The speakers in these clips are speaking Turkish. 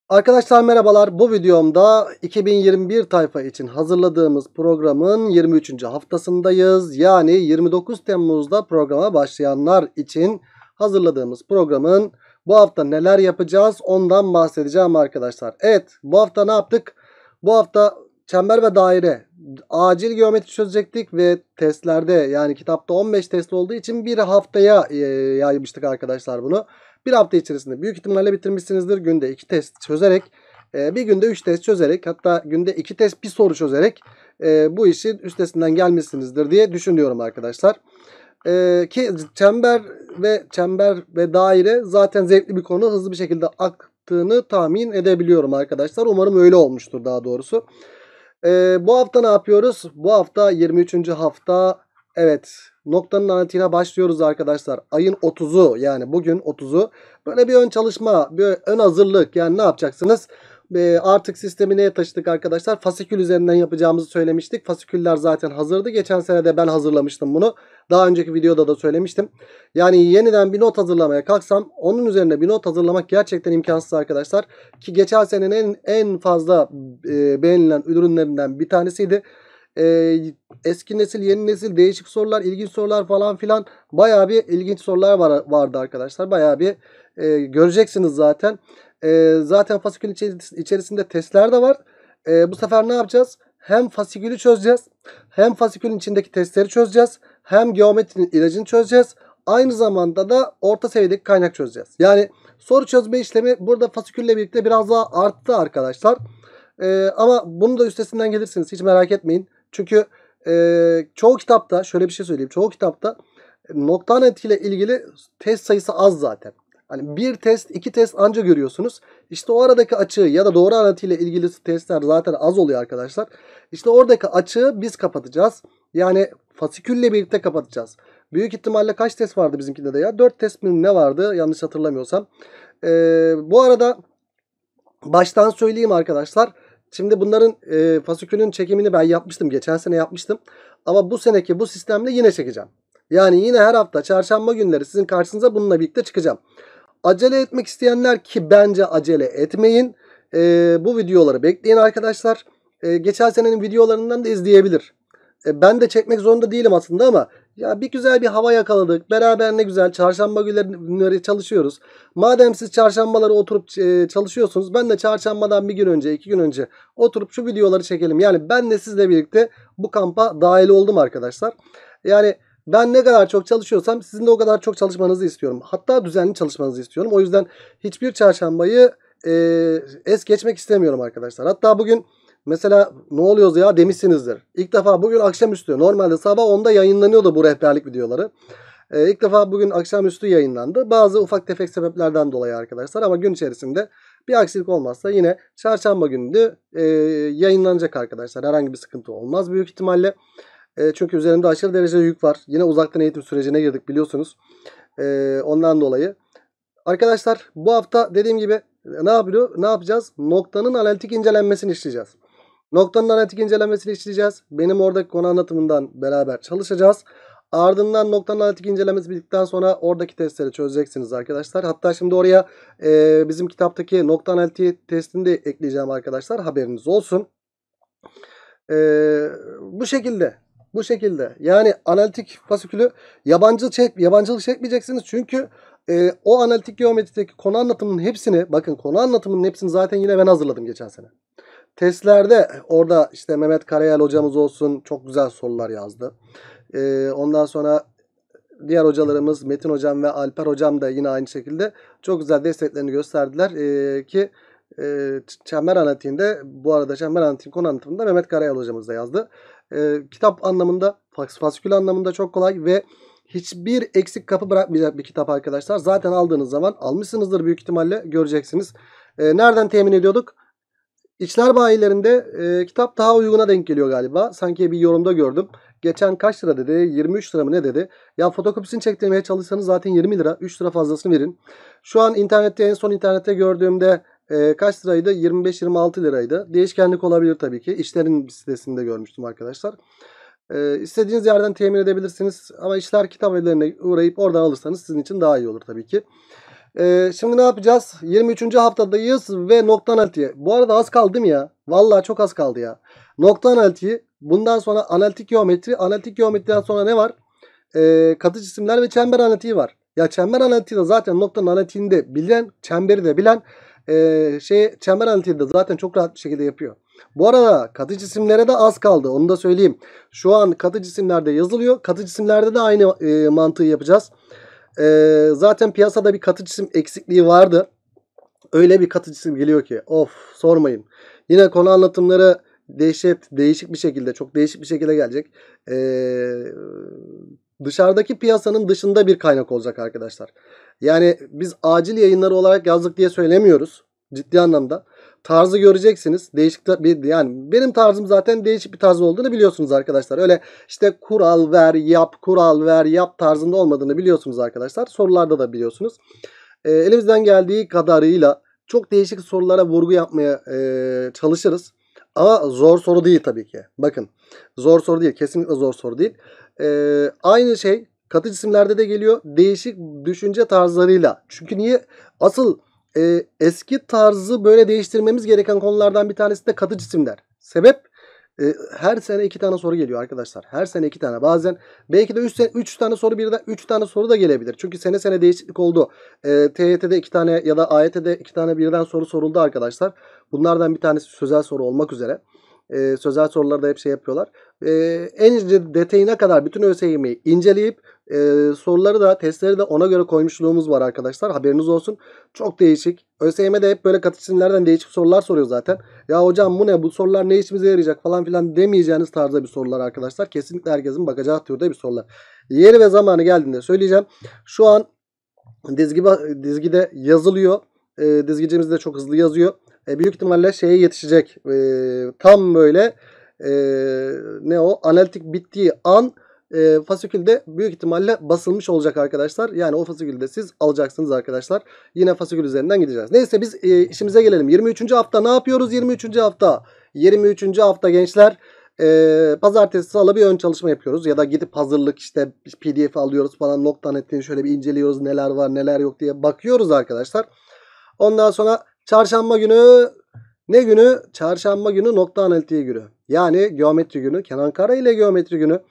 Arkadaşlar merhabalar. Bu videomda 2021 tayfa için hazırladığımız programın 23. haftasındayız. Yani 29 Temmuz'da programa başlayanlar için hazırladığımız programın bu hafta neler yapacağız ondan bahsedeceğim arkadaşlar. Evet, bu hafta ne yaptık? Bu hafta çember ve daire acil geometri çözecektik ve testlerde, yani kitapta 15 test olduğu için bir haftaya yaymıştık arkadaşlar bunu. Bir hafta içerisinde büyük ihtimalle bitirmişsinizdir. Günde 2 test çözerek, bir günde 3 test çözerek, hatta günde 2 test bir soru çözerek bu işin üstesinden gelmişsinizdir diye düşünüyorum arkadaşlar. Ki çember ve daire zaten zevkli bir konu, hızlı bir şekilde aktığını tahmin edebiliyorum arkadaşlar. Umarım öyle olmuştur daha doğrusu. Bu hafta ne yapıyoruz? Bu hafta 23. hafta. Evet, noktanın analitiğine başlıyoruz arkadaşlar. Ayın 30'u, yani bugün 30'u. Böyle bir ön çalışma, bir ön hazırlık. Yani ne yapacaksınız? Artık sistemi neye taşıdık arkadaşlar? Fasikül üzerinden yapacağımızı söylemiştik. Fasiküller zaten hazırdı. Geçen sene de ben hazırlamıştım bunu. Daha önceki videoda da söylemiştim. Yani yeniden bir not hazırlamaya kalksam onun üzerine bir not hazırlamak gerçekten imkansız arkadaşlar. Ki geçen senenin en fazla beğenilen ürünlerinden bir tanesiydi. Eski nesil, yeni nesil, değişik sorular, ilginç sorular falan filan, bayağı bir ilginç sorular vardı arkadaşlar. Bayağı bir göreceksiniz zaten. Zaten fasikül içerisinde testler de var. Bu sefer ne yapacağız? Hem fasikülü çözeceğiz, hem fasikülün içindeki testleri çözeceğiz, hem geometrinin ilacını çözeceğiz. Aynı zamanda da orta seviyedeki kaynak çözeceğiz. Yani soru çözme işlemi burada fasikülle birlikte biraz daha arttı arkadaşlar. Ama bunu da üstesinden gelirsiniz, hiç merak etmeyin. Çünkü çoğu kitapta, şöyle bir şey söyleyeyim. Çoğu kitapta nokta analitiğiyle ilgili test sayısı az zaten. Hani bir test, iki test anca görüyorsunuz. İşte o aradaki açığı ya da doğru analitiğiyle ilgili testler zaten az oluyor arkadaşlar. İşte oradaki açığı biz kapatacağız. Yani fasikülle birlikte kapatacağız. Büyük ihtimalle kaç test vardı bizimkinde de ya? 4 test mi ne vardı yanlış hatırlamıyorsam. Bu arada baştan söyleyeyim arkadaşlar. Şimdi bunların fasikülün çekimini ben yapmıştım. Geçen sene yapmıştım. Ama bu seneki bu sistemle yine çekeceğim. Yani yine her hafta çarşamba günleri sizin karşınıza bununla birlikte çıkacağım. Acele etmek isteyenler, ki bence acele etmeyin, bu videoları bekleyin arkadaşlar. Geçen senenin videolarından da izleyebilir. Ben de çekmek zorunda değilim aslında ama ya bir güzel bir hava yakaladık. Beraber ne güzel çarşamba günleri çalışıyoruz. Madem siz çarşambaları oturup çalışıyorsunuz, ben de çarşambadan bir gün önce, 2 gün önce oturup şu videoları çekelim. Yani ben de sizle birlikte bu kampa dahil oldum arkadaşlar. Yani ben ne kadar çok çalışıyorsam sizin de o kadar çok çalışmanızı istiyorum. Hatta düzenli çalışmanızı istiyorum. O yüzden hiçbir çarşambayı es geçmek istemiyorum arkadaşlar. Hatta bugün mesela ne oluyoruz ya demişsinizdir. İlk defa bugün akşamüstü. Normalde sabah 10'da yayınlanıyordu bu rehberlik videoları. İlk defa bugün akşamüstü yayınlandı. Bazı ufak tefek sebeplerden dolayı arkadaşlar. Ama gün içerisinde bir aksilik olmazsa yine çarşamba günü de yayınlanacak arkadaşlar. Herhangi bir sıkıntı olmaz büyük ihtimalle. Çünkü üzerimde aşırı derecede yük var. Yine uzaktan eğitim sürecine girdik biliyorsunuz. Ondan dolayı. Arkadaşlar bu hafta dediğim gibi ne yapacağız? Noktanın analitik incelenmesini işleyeceğiz. Noktanın analitik incelenmesini işleyeceğiz. Benim oradaki konu anlatımından beraber çalışacağız. Ardından noktanın analitik incelemesi bittikten sonra oradaki testleri çözeceksiniz arkadaşlar. Hatta şimdi oraya bizim kitaptaki nokta analitiği testini de ekleyeceğim arkadaşlar. Haberiniz olsun. Bu şekilde. Bu şekilde. Yani analitik fasikülü yabancılık çekmeyeceksiniz. Çünkü o analitik geometrideki konu anlatımının hepsini, bakın konu anlatımının hepsini zaten yine ben hazırladım geçen sene. Testlerde orada işte Mehmet Karayel hocamız olsun, çok güzel sorular yazdı. Ondan sonra diğer hocalarımız Metin hocam ve Alper hocam da yine aynı şekilde çok güzel desteklerini gösterdiler. Ki çember analitiğinde, bu arada çember analitiğin konu anlatımında Mehmet Karayel hocamız da yazdı. Kitap anlamında, fasikül anlamında çok kolay ve hiçbir eksik kapı bırakmayacak bir kitap arkadaşlar. Zaten aldığınız zaman, almışsınızdır büyük ihtimalle, göreceksiniz. Nereden temin ediyorduk? İçler bayilerinde kitap daha uyguna denk geliyor galiba. Sanki bir yorumda gördüm. Geçen kaç lira dedi? 23 lira mı ne dedi? Ya fotokopisini çektirmeye çalışsanız zaten 20 lira. 3 lira fazlasını verin. Şu an internette, en son internette gördüğümde kaç liraydı? 25-26 liraydı. Değişkenlik olabilir tabii ki. İşlerin sitesinde görmüştüm arkadaşlar. İstediğiniz yerden temin edebilirsiniz. Ama işler kitap evlerine uğrayıp oradan alırsanız sizin için daha iyi olur tabii ki. Şimdi ne yapacağız? 23. haftadayız ve nokta analitiği. Bu arada az kaldı değil mi ya? Vallahi çok az kaldı ya. Nokta analitiği. Bundan sonra analitik geometri. Analitik geometriden sonra ne var? Katı cisimler ve çember analitiği var. Ya çember analitiği de zaten noktanın analitiğini de bilen, çemberi de bilen çember analitiği de zaten çok rahat bir şekilde yapıyor. Bu arada katı cisimlere de az kaldı. Onu da söyleyeyim. Şu an katı cisimlerde yazılıyor. Katı cisimlerde de aynı mantığı yapacağız. Zaten piyasada bir katı cisim eksikliği vardı. Öyle bir katı cisim geliyor ki of sormayın. Yine konu anlatımları değişik bir şekilde, çok değişik bir şekilde gelecek. Dışarıdaki piyasanın dışında bir kaynak olacak arkadaşlar. Yani biz acil yayınları olarak yazdık diye söylemiyoruz. Ciddi anlamda. Tarzı göreceksiniz. Değişik bir, yani benim tarzım zaten değişik bir tarz olduğunu biliyorsunuz arkadaşlar. Öyle işte kural ver yap, kural ver yap tarzında olmadığını biliyorsunuz arkadaşlar. Sorularda da biliyorsunuz. Elimizden geldiği kadarıyla çok değişik sorulara vurgu yapmaya çalışırız. Ama zor soru değil tabii ki. Bakın zor soru değil. Kesinlikle zor soru değil. Aynı şey katı cisimlerde de geliyor. Değişik düşünce tarzlarıyla. Çünkü niye? Asıl eski tarzı böyle değiştirmemiz gereken konulardan bir tanesi de katı cisimler. Sebep? Her sene 2 tane soru geliyor arkadaşlar. Her sene 2 tane. Bazen belki de 3 tane soru birden 3 tane soru da gelebilir. Çünkü sene sene değişiklik oldu. TYT'de 2 tane ya da AYT'de 2 tane birden soru soruldu arkadaşlar. Bunlardan bir tanesi sözel soru olmak üzere. Sözel sorularda hep şey yapıyorlar. En ince detayına kadar bütün ÖSYM'yi inceleyip soruları da testleri de ona göre koymuşluğumuz var arkadaşlar. Haberiniz olsun. Çok değişik. ÖSYM'de hep böyle katı cisimlerden değişik sorular soruyor zaten. Ya hocam bu ne? Bu sorular ne işimize yarayacak falan filan demeyeceğiniz tarzda bir sorular arkadaşlar. Kesinlikle herkesin bakacağı türde bir sorular. Yeri ve zamanı geldiğinde söyleyeceğim. Şu an dizgide yazılıyor. Dizgicimiz de çok hızlı yazıyor. Büyük ihtimalle şeye yetişecek. Tam böyle ne o? Analitik bittiği an fasikülde büyük ihtimalle basılmış olacak arkadaşlar. Yani o fasikülde siz alacaksınız arkadaşlar. Yine fasikül üzerinden gideceğiz. Neyse biz işimize gelelim. 23. hafta ne yapıyoruz? 23. hafta. 23. hafta gençler. Pazartesi salı bir ön çalışma yapıyoruz. Ya da gidip hazırlık işte PDF alıyoruz falan. Nokta netini şöyle bir inceliyoruz. Neler var neler yok diye bakıyoruz arkadaşlar. Ondan sonra çarşamba günü ne günü? Çarşamba günü nokta analitiği günü. Yani geometri günü. Kenan Kara ile geometri günü.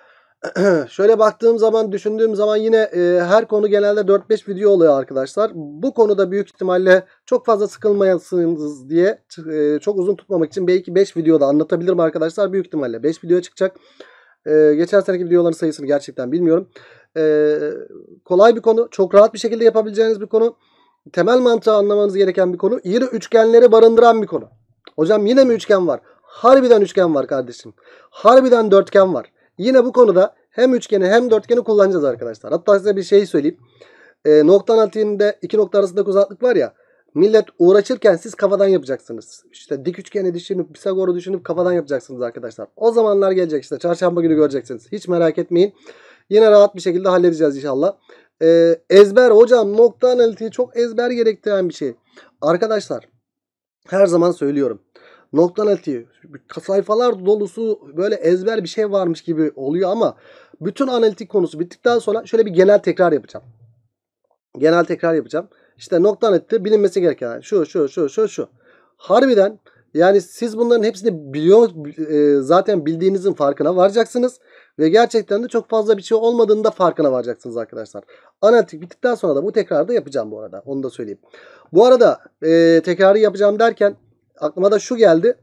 Şöyle baktığım zaman düşündüğüm zaman yine her konu genelde 4-5 video oluyor arkadaşlar. Bu konuda büyük ihtimalle çok fazla sıkılmayasınız diye çok uzun tutmamak için belki 5 videoda anlatabilirim arkadaşlar. Büyük ihtimalle 5 video çıkacak. Geçen seneki videoların sayısını gerçekten bilmiyorum. Kolay bir konu. Çok rahat bir şekilde yapabileceğiniz bir konu. Temel mantığı anlamanız gereken bir konu. Yine üçgenleri barındıran bir konu. Hocam yine mi üçgen var? Harbiden üçgen var kardeşim. Harbiden dörtgen var. Yine bu konuda hem üçgeni hem dörtgeni kullanacağız arkadaşlar. Hatta size bir şey söyleyeyim. Nokta analitiğinde iki nokta arasındaki uzaklık var ya. Millet uğraşırken siz kafadan yapacaksınız. İşte dik üçgeni düşünüp Pisagor'u düşünüp kafadan yapacaksınız arkadaşlar. O zamanlar gelecek işte. Çarşamba günü göreceksiniz. Hiç merak etmeyin. Yine rahat bir şekilde halledeceğiz inşallah. Ezber hocam nokta analitiği çok ezber gerektiren bir şey. Arkadaşlar her zaman söylüyorum. Nokta analitiği sayfalar dolusu böyle ezber bir şey varmış gibi oluyor ama bütün analitik konusu bittikten sonra şöyle bir genel tekrar yapacağım. Genel tekrar yapacağım. İşte nokta analitiği bilinmesi gereken şu. Harbiden yani siz bunların hepsini biliyor zaten bildiğinizin farkına varacaksınız. Ve gerçekten de çok fazla bir şey olmadığında farkına varacaksınız arkadaşlar. Analitik bittikten sonra da bu tekrarı da yapacağım bu arada. Onu da söyleyeyim. Bu arada tekrarı yapacağım derken aklıma da şu geldi.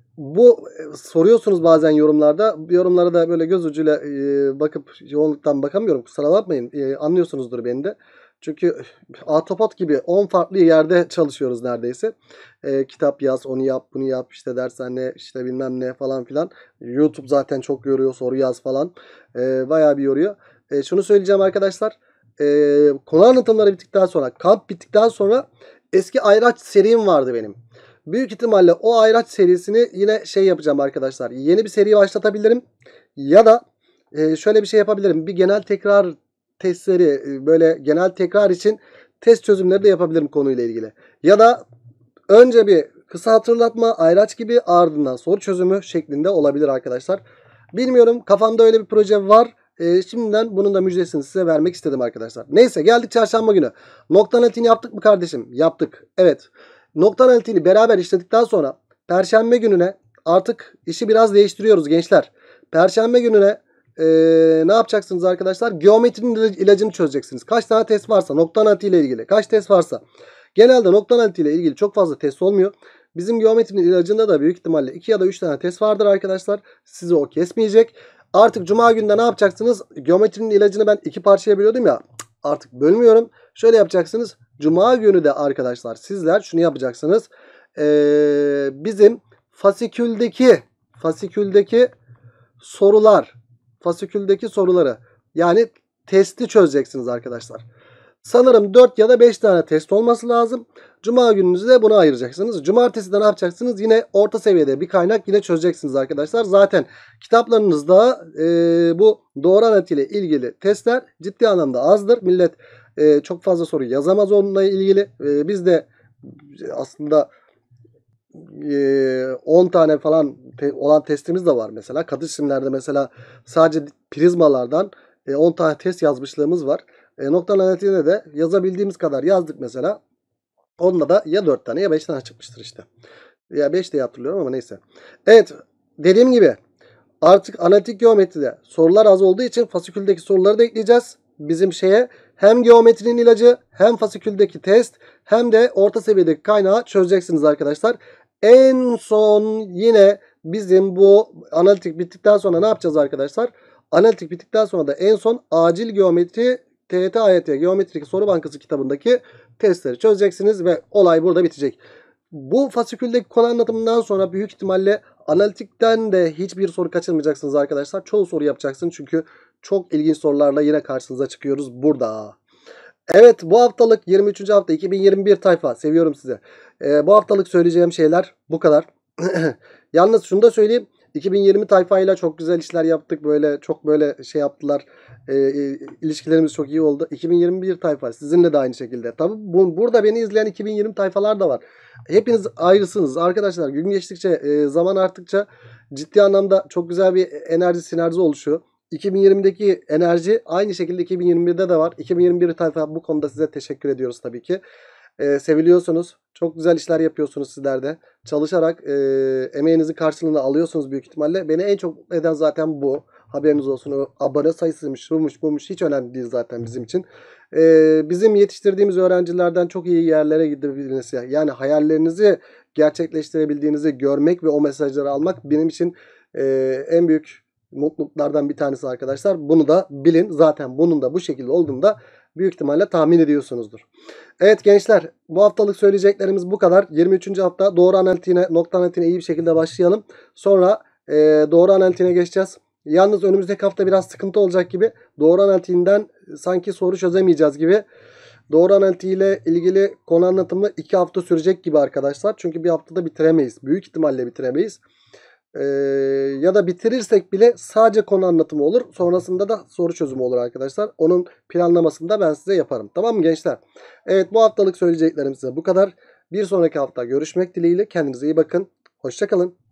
Bu soruyorsunuz bazen yorumlarda. Yorumlara da böyle göz ucuyla bakıp yoğunluktan bakamıyorum. Kusura bakmayın. Anlıyorsunuzdur beni de. Çünkü Autopot gibi 10 farklı yerde çalışıyoruz neredeyse. Kitap yaz, onu yap, bunu yap, işte dershane, işte bilmem ne falan filan. YouTube zaten çok yoruyor, soru yaz falan. Bayağı bir yoruyor. Şunu söyleyeceğim arkadaşlar. Konu anlatımları bittikten sonra, kamp bittikten sonra eski ayraç serim vardı benim. Büyük ihtimalle o ayraç serisini yine şey yapacağım arkadaşlar. Yeni bir seri başlatabilirim. Ya da şöyle bir şey yapabilirim. Bir genel tekrar testleri böyle genel tekrar için test çözümleri de yapabilirim konuyla ilgili. Ya da önce bir kısa hatırlatma ayraç gibi ardından soru çözümü şeklinde olabilir arkadaşlar. Bilmiyorum kafamda öyle bir proje var. Şimdiden bunun da müjdesini size vermek istedim arkadaşlar. Neyse, geldik çarşamba günü. Nokta analitiğini yaptık mı kardeşim? Yaptık. Evet. Nokta analitiğini beraber işledikten sonra perşembe gününe artık işi biraz değiştiriyoruz gençler. Perşembe gününe ne yapacaksınız arkadaşlar? Geometrinin ilacını çözeceksiniz. Kaç tane test varsa nokta analitiği ile ilgili. Kaç test varsa. Genelde nokta analitiği ile ilgili çok fazla test olmuyor. Bizim geometrinin ilacında da büyük ihtimalle 2 ya da 3 tane test vardır arkadaşlar. Sizi o kesmeyecek. Artık cuma günde ne yapacaksınız? Geometrinin ilacını ben 2 parçaya bölüyordum ya. Artık bölmüyorum. Şöyle yapacaksınız. Cuma günü de arkadaşlar sizler şunu yapacaksınız. Bizim fasiküldeki soruları yani testi çözeceksiniz arkadaşlar. Sanırım 4 ya da 5 tane test olması lazım. Cuma gününüzü de buna ayıracaksınız. Cumartesi de ne yapacaksınız? Yine orta seviyede bir kaynak yine çözeceksiniz arkadaşlar. Zaten kitaplarınızda bu doğru analit ile ilgili testler ciddi anlamda azdır. Millet çok fazla soru yazamaz onunla ilgili. Biz de aslında 10 tane falan olan testimiz de var mesela. Katı cisimlerde mesela sadece prizmalardan 10 tane test yazmışlığımız var. Nokta analitiğine de yazabildiğimiz kadar yazdık mesela. Onunla da ya 4 tane ya 5 tane çıkmıştır işte. Ya 5 diye hatırlıyorum ama neyse. Evet, dediğim gibi artık analitik geometride sorular az olduğu için fasiküldeki soruları da ekleyeceğiz. Bizim şeye hem geometrinin ilacı hem fasiküldeki test hem de orta seviyedeki kaynağı çözeceksiniz arkadaşlar. En son yine bizim bu analitik bittikten sonra ne yapacağız arkadaşlar? Analitik bittikten sonra da en son acil geometri TYT AYT Geometrik Soru Bankası kitabındaki testleri çözeceksiniz ve olay burada bitecek. Bu fasiküldeki konu anlatımından sonra büyük ihtimalle analitikten de hiçbir soru kaçırmayacaksınız arkadaşlar. Çoğu soru yapacaksınız çünkü çok ilginç sorularla yine karşınıza çıkıyoruz burada. Evet, bu haftalık 23. hafta 2021 tayfa, seviyorum sizi. Bu haftalık söyleyeceğim şeyler bu kadar. Yalnız şunu da söyleyeyim. 2020 tayfayla çok güzel işler yaptık. Böyle çok böyle şey yaptılar. İlişkilerimiz çok iyi oldu. 2021 tayfa sizinle de aynı şekilde. Tabi burada beni izleyen 2020 tayfalar da var. Hepiniz ayrısınız arkadaşlar. Gün geçtikçe zaman arttıkça ciddi anlamda çok güzel bir enerji sinerji oluşuyor. 2020'deki enerji aynı şekilde 2021'de de var. 2021 tayfa bu konuda size teşekkür ediyoruz tabii ki. Seviliyorsunuz. Çok güzel işler yapıyorsunuz sizler de. Çalışarak emeğinizin karşılığını alıyorsunuz büyük ihtimalle. Beni en çok mutlu eden zaten bu. Haberiniz olsun. O abone sayısıymış, şuymuş, buymuş hiç önemli değil zaten bizim için. Bizim yetiştirdiğimiz öğrencilerden çok iyi yerlere gidebilmesi, yani hayallerinizi gerçekleştirebildiğinizi görmek ve o mesajları almak benim için en büyük mutluluklardan bir tanesi arkadaşlar. Bunu da bilin. Zaten bunun da bu şekilde olduğunu da büyük ihtimalle tahmin ediyorsunuzdur. Evet gençler, bu haftalık söyleyeceklerimiz bu kadar. 23. hafta doğru analitiğine, nokta analitiğine iyi bir şekilde başlayalım. Sonra doğru analitiğine geçeceğiz. Yalnız önümüzdeki hafta biraz sıkıntı olacak gibi. Doğru analitiğinden sanki soru çözemeyeceğiz gibi. Doğru analitiğiyle ilgili konu anlatımı 2 hafta sürecek gibi arkadaşlar. Çünkü bir haftada bitiremeyiz. Büyük ihtimalle bitiremeyiz. Ya da bitirirsek bile sadece konu anlatımı olur. Sonrasında da soru çözümü olur arkadaşlar. Onun planlamasını da ben size yaparım. Tamam mı gençler? Evet, bu haftalık söyleyeceklerim size bu kadar. Bir sonraki hafta görüşmek dileğiyle. Kendinize iyi bakın. Hoşça kalın.